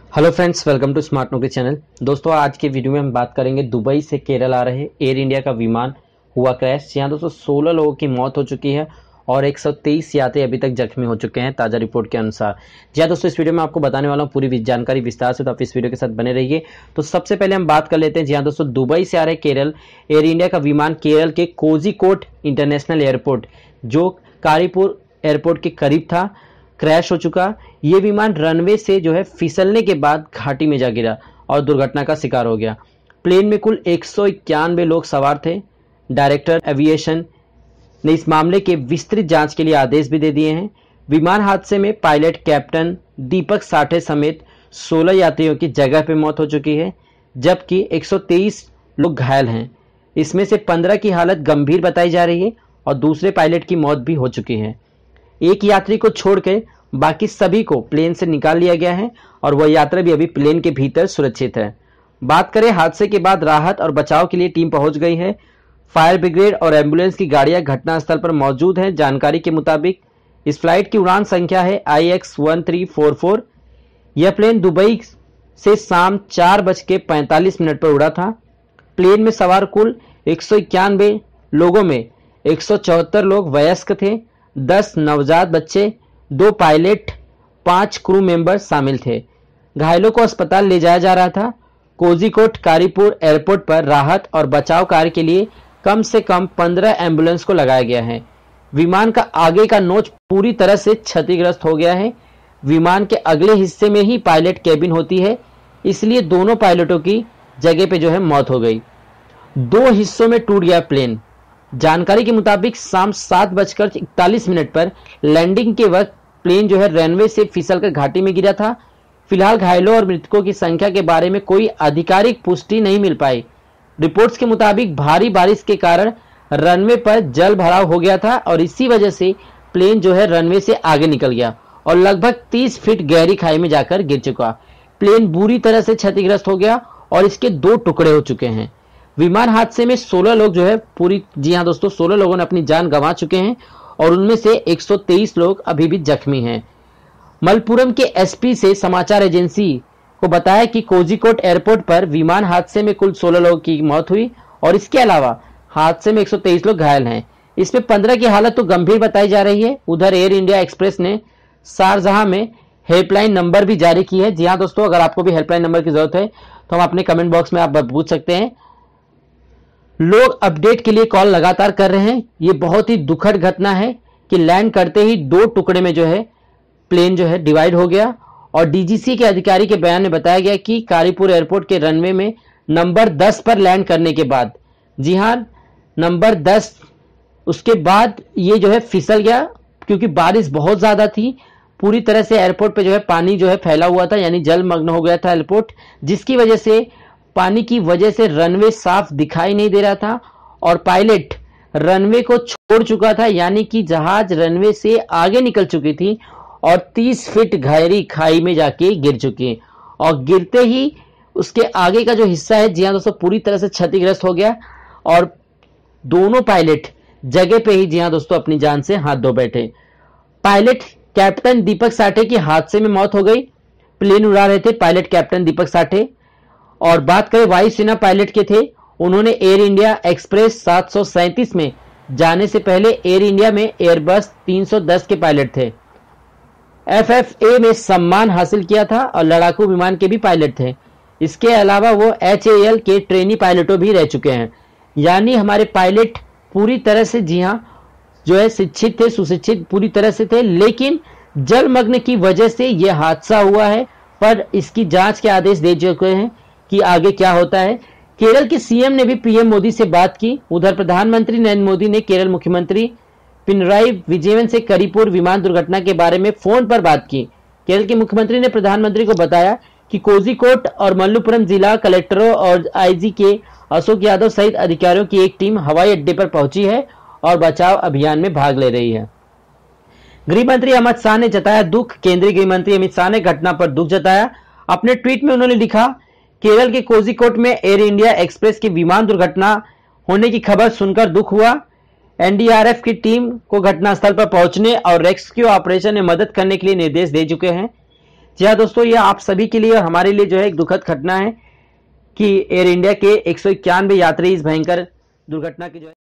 Hello friends, welcome to smart Naukri channel. दोस्तों, आज के वीडियो में हम बात करेंगे दुबई से केरल आ रहे एयर इंडिया का विमान हुआ क्रैश। यहाँ दोस्तों 16 लोगों की मौत हो चुकी है और 123 यात्री अभी तक जख्मी हो चुके हैं ताज़ा रिपोर्ट के अनुसार। जी हाँ दोस्तों, इस वीडियो में आपको बताने वाला हूँ पूरी जानकारी विस्तार से, तो आप इस वीडियो के साथ बने रहिए। तो सबसे पहले हम बात कर लेते हैं। जी हाँ दोस्तों, दुबई से आ रहे केरल एयर इंडिया का विमान केरल के कोझिकोड इंटरनेशनल एयरपोर्ट, जो कारीपुर एयरपोर्ट के करीब था, क्रैश हो चुका। ये विमान रनवे से जो है फिसलने के बाद घाटी में जा गिरा और दुर्घटना का शिकार हो गया। प्लेन में कुल 191 लोग सवार थे। डायरेक्टर एविएशन ने इस मामले के विस्तृत जांच के लिए आदेश भी दे दिए हैं। विमान हादसे में पायलट कैप्टन दीपक साठे समेत 16 यात्रियों की जगह पर मौत हो चुकी है, जबकि 123 लोग घायल हैं। इसमें से 15 की हालत गंभीर बताई जा रही है और दूसरे पायलट की मौत भी हो चुकी है। एक यात्री को छोड़कर बाकी सभी को प्लेन से निकाल लिया गया है और वह यात्री भी अभी प्लेन के भीतर सुरक्षित है। बात करें हादसे के बाद राहत और बचाव के लिए टीम पहुंच गई है। फायर ब्रिगेड और एम्बुलेंस की गाड़ियां घटनास्थल पर मौजूद हैं। जानकारी के मुताबिक इस फ्लाइट की उड़ान संख्या है IX1344। यह प्लेन दुबई से शाम 4:45 पर उड़ा था। प्लेन में सवार कुल 191 लोगों में 174 लोग वयस्क थे, 10 नवजात बच्चे, 2 पायलट, 5 क्रू मेंबर शामिल थे। घायलों को अस्पताल ले जाया जा रहा था। कोझिकोड कारीपुर एयरपोर्ट पर राहत और बचाव कार्य के लिए कम से कम 15 एम्बुलेंस को लगाया गया है। विमान का आगे का नोच पूरी तरह से क्षतिग्रस्त हो गया है। विमान के अगले हिस्से में ही पायलट केबिन होती है, इसलिए दोनों पायलटों की जगह पे जो है मौत हो गई। 2 हिस्सों में टूट गया प्लेन। जानकारी के मुताबिक शाम 7:41 पर लैंडिंग के वक्त प्लेन जो है रनवे से फिसलकर घाटी में गिरा था। फिलहाल घायलों और मृतकों की संख्या के बारे में कोई आधिकारिक पुष्टि नहीं मिल पाई। रिपोर्ट्स के मुताबिक भारी बारिश के कारण रनवे पर जल भराव हो गया था और इसी वजह से प्लेन जो है रनवे से आगे निकल गया और लगभग 30 फीट गहरी खाई में जाकर गिर चुका। प्लेन बुरी तरह से क्षतिग्रस्त हो गया और इसके 2 टुकड़े हो चुके हैं। विमान हादसे में 16 लोग जो है जी हाँ दोस्तों, 16 लोगों ने अपनी जान गंवा चुके हैं और उनमें से 123 लोग अभी भी जख्मी हैं। मलप्पुरम के एसपी से समाचार एजेंसी को बताया कि कोझिकोड एयरपोर्ट पर विमान हादसे में कुल 16 लोगों की मौत हुई और इसके अलावा हादसे में 123 लोग घायल हैं। इसमें 15 की हालत तो गंभीर बताई जा रही है। उधर एयर इंडिया एक्सप्रेस ने शारजाह में हेल्पलाइन नंबर भी जारी की है। जी हाँ दोस्तों, अगर आपको भी हेल्पलाइन नंबर की जरूरत है तो हम अपने कमेंट बॉक्स में आप पूछ सकते हैं। लोग अपडेट के लिए कॉल लगातार कर रहे हैं। ये बहुत ही दुखद घटना है कि लैंड करते ही 2 टुकड़े में जो है प्लेन जो है डिवाइड हो गया और डीजीसी के अधिकारी के बयान में बताया गया कि कारीपुर एयरपोर्ट के रनवे में नंबर 10 पर लैंड करने के बाद, जी हां, नंबर 10, उसके बाद ये जो है फिसल गया क्योंकि बारिश बहुत ज्यादा थी। पूरी तरह से एयरपोर्ट पे जो है पानी जो है फैला हुआ था, यानी जलमग्न हो गया था एयरपोर्ट, जिसकी वजह से पानी की वजह से रनवे साफ दिखाई नहीं दे रहा था और पायलट रनवे को छोड़ चुका था, यानी कि जहाज रनवे से आगे निकल चुकी थी और 30 फीट गहरी खाई में जाके गिर चुकी और गिरते ही उसके आगे का जो हिस्सा है, जी हाँ दोस्तों, पूरी तरह से क्षतिग्रस्त हो गया और दोनों पायलट जगह पे ही, जी हाँ दोस्तों, अपनी जान से हाथ धो बैठे। पायलट कैप्टन दीपक साठे की हादसे में मौत हो गई। प्लेन उड़ा रहे थे पायलट कैप्टन दीपक साठे। और बात करें वायुसेना पायलट के थे, उन्होंने एयर इंडिया एक्सप्रेस 737 में जाने से पहले एयर इंडिया में एयरबस 310 के पायलट थे। FFA में सम्मान हासिल किया था और लड़ाकू विमान के भी पायलट थे। इसके अलावा वो HAL के ट्रेनी पायलटों भी रह चुके हैं। यानी हमारे पायलट पूरी तरह से, जी हाँ, जो है शिक्षित थे, सुशिक्षित पूरी तरह से थे, लेकिन जलमग्न की वजह से यह हादसा हुआ है। पर इसकी जांच के आदेश दे चुके हैं कि आगे क्या होता है। केरल के सीएम ने भी पीएम मोदी से बात की। उधर प्रधानमंत्री नरेंद्र मोदी ने केरल मुख्यमंत्री पिनराई विजयन से कारीपुर विमान दुर्घटना के बारे में फोन पर बात की। केरल के मुख्यमंत्री ने प्रधानमंत्री को बताया कि कोझिकोड और मलप्पुरम जिला कलेक्टरों और आईजी के अशोक यादव सहित अधिकारियों की एक टीम हवाई अड्डे पर पहुंची है और बचाव अभियान में भाग ले रही है। गृह मंत्री अमित शाह ने जताया दुख। केंद्रीय गृह मंत्री अमित शाह ने घटना पर दुख जताया। अपने ट्वीट में उन्होंने लिखा, केरल के कोझिकोड में एयर इंडिया एक्सप्रेस की विमान दुर्घटना होने की खबर सुनकर दुख हुआ। एनडीआरएफ की टीम को घटनास्थल पर पहुंचने और रेस्क्यू ऑपरेशन में मदद करने के लिए निर्देश दे चुके हैं। जी हाँ दोस्तों, ये आप सभी के लिए और हमारे लिए जो है एक दुखद घटना है कि एयर इंडिया के 191 यात्री इस भयंकर दुर्घटना की जो है